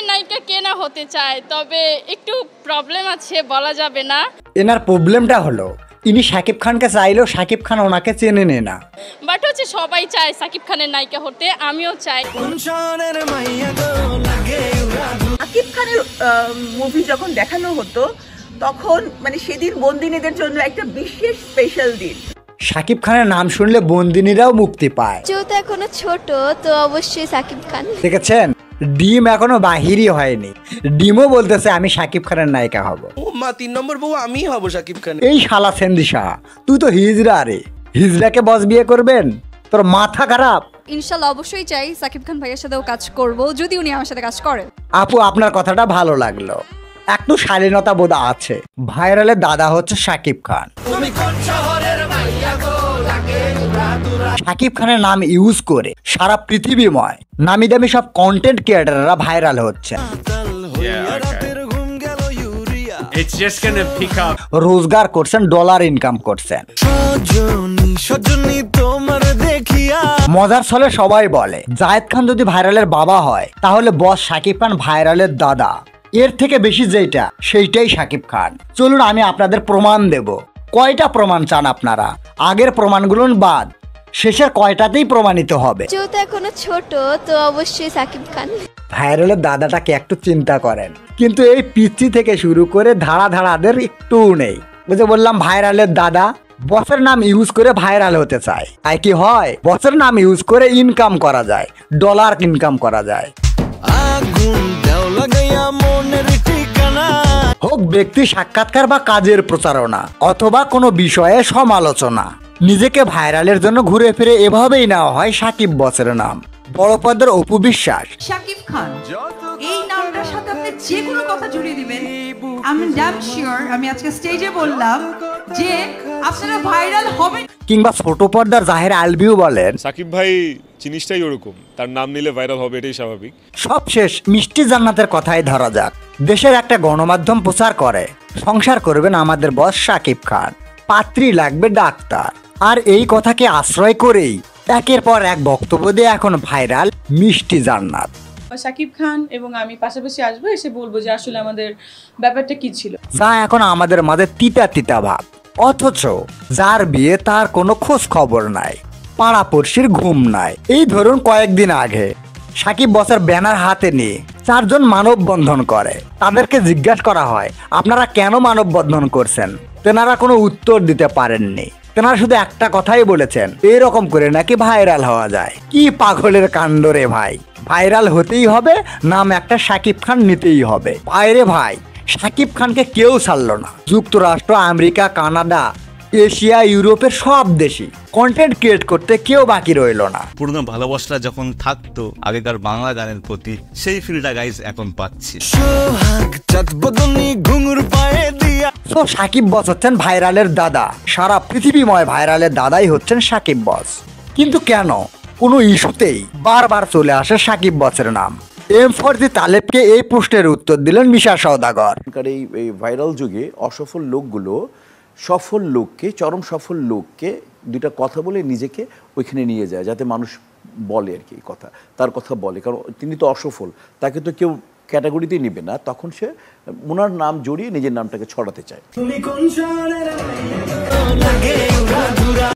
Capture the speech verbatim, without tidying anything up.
খানের নায়িকা কে না হতে চায়, তবে একটু প্রবলেম আছে, বলা যাবে না। এনার প্রবলেমটা হলো ইনি শাকিব খানকে চাইলেও শাকিব খান ওনাকে চেনে নেয় না। বাট হচ্ছে সবাই চায় সাকিব খানের নায়িকা হতে, আমিও চাই। শাকিব খানের মুভি যখন দেখানো হতো তখন মানে সেদিন বন্দিনীদের জন্য একটা বিশেষ স্পেশাল দিন। শাকিব খানের নাম শুনলে বন্দিনীরাও মুক্তি পায়। যেহেতু এখনো ছোট তো অবশ্যই শাকিব খান। দেখেছেন, ডিম এখনো বাহিরই হয়নি, ডিমও বলতেছে আমি শাকিব খানের নায়িকা হব। ও মা, তিন নম্বর বউ আমি হব শাকিব খান। এই শালা সেন্দিশা, তুই তো হিজড়া রে, হিজড়াকে বস বিয়ে করবেন? তোর মাথা খারাপ। ইনশাআল্লাহ অবশ্যই চাই সাকিব খান ভাইয়ের সাথেও কাজ করব, যদি উনি আমার সাথে কাজ করেন। আপু, আপনার কথাটা ভালো লাগলো, একটু শালীনতা বোধ আছে। ভাইরালের দাদা হচ্ছে শাকিব খান। শাকিব খানের নাম ইউজ করে সারা পৃথিবীময় নামি দামি সব কন্টেন্ট ক্রিয়েটররা ভাইরাল হচ্ছে, রোজগার করছেন, ডলার ইনকাম করছেন। মজার ছলে সবাই বলে জায়েদ খান যদি ভাইরালের বাবা হয় তাহলে বস শাকিব খান ভাইরালের দাদা। এর থেকে বেশি যেটা সেইটাই শাকিব খান। চলুন আমি আপনাদের প্রমাণ দেব। কয়টা প্রমাণ চান আপনারা? আগের প্রমাণগুলো বাদ, শেষের কয়টাতেই প্রমাণিত হবে। যেহেতু এখনো ছোট তো অবশ্যই শাকিব খান। ভাইরালের দাদাটাকে একটু চিন্তা করেন, কিন্তু এই পিচ্ছি থেকে শুরু করে ধারা ধারাদের একটু নেই। বুঝে বললাম ভাইরালের দাদা বসের নাম ইউজ করে ভাইরাল হতে চায়, আর কি হয় বসের নাম ইউজ করে ইনকাম করা যায়, ডলার ইনকাম করা যায়। হোক ব্যক্তি সাক্ষাৎকার বা কাজের প্রচারণা অথবা কোনো বিষয়ে সমালোচনা, নিজেকে ভাইরালের জন্য ঘুরে ফিরে এভাবেই নেওয়া হয় সাকিব বসের নাম। বড় পদের অপু বিশ্বাস, শাকিব খান এই নামটার সাথে আপনি যে কোনো কথা জুড়িয়ে দিবেন, আমি ড্যাম শিওর আমি আজকে স্টেজে বললাম যে আপনারা ভাইরাল হবেন। কিংবা ছোট পর্দার জাহের আলভিও বলেন সাকিব ভাই জিনিসটাই ওরকম, তার নাম নিলে ভাইরাল হবে, এটাই স্বাভাবিক। সবশেষ মিষ্টি জান্নাতের কথাই ধরা যাক। দেশের একটা গণমাধ্যম প্রচার করে সংসার করবেন আমাদের বস শাকিব খান, পাত্রী লাগবে ডাক্তার, আর এই কথাকে আশ্রয় করেই একের পর এক বক্তব্য দিয়ে এখন ভাইরাল মিষ্টি জান্নাত। শাকিব খান এবং আমি পাশাপাশি আসবো, এসে বলবো যে আসলে আমাদের ব্যাপারটা কি ছিল, যা এখন আমাদের মাঝে তিতা তিতা ভাব। অথচ যার বিয়ে তার কোনো খোঁজ খবর নাই, পাড়াপড়শির ঘুম নাই। এই ধরুন কয়েকদিন আগে সাকিব বসের ব্যানার হাতে নিয়ে চারজন মানববন্ধন করে। তাদেরকে জিজ্ঞাসা করা হয় আপনারা কেন মানববন্ধন করছেন, তেনারা কোনো উত্তর দিতে পারেননি। তেনারা শুধু একটা কথাই বলেছেন, এরকম করে নাকি ভাইরাল হওয়া যায়। কি পাগলের কাণ্ড রে ভাই, ভাইরাল হতেই হবে, নাম একটা শাকিব খান নিতেই হবে। ভাইরে ভাই, শাকিব খানকে কেউ ছাড়লো না। যুক্তরাষ্ট্র, আমেরিকা, কানাডা, এশিয়া, ইউরোপের সব দেশই কন্টেন্ট ক্রিয়েট করতে কেউ বাকি রইল না। পুরনো ভালোবাসা যখন থাকতো আগেকার বাংলা গানের প্রতি, সেই ফিলটা গাইজ এখন পাচ্ছি। তো সাকিব বস হচ্ছেন ভাইরালের দাদা, সারা পৃথিবীময় ভাইরালের দাদাই হচ্ছেন সাকিব বস। কিন্তু কেন কোনো ইস্যুতেই বারবার চলে আসে সাকিব বসের নাম? এম ফর দি তালেবকে এই প্রশ্নের উত্তর দিলেন মিশা সওদাগর। এই ভাইরাল যুগে অসফল লোকগুলো সফল লোককে, চরম সফল লোককে দুইটা কথা বলে নিজেকে ওইখানে নিয়ে যায়, যাতে মানুষ বলে আর কি কথা, তার কথা বলে। কারণ তিনি তো অসফল, তাকে তো কেউ ক্যাটাগরিতেই নেবে না, তখন সে ওনার নাম জড়িয়ে নিজের নামটাকে ছড়াতে চায়।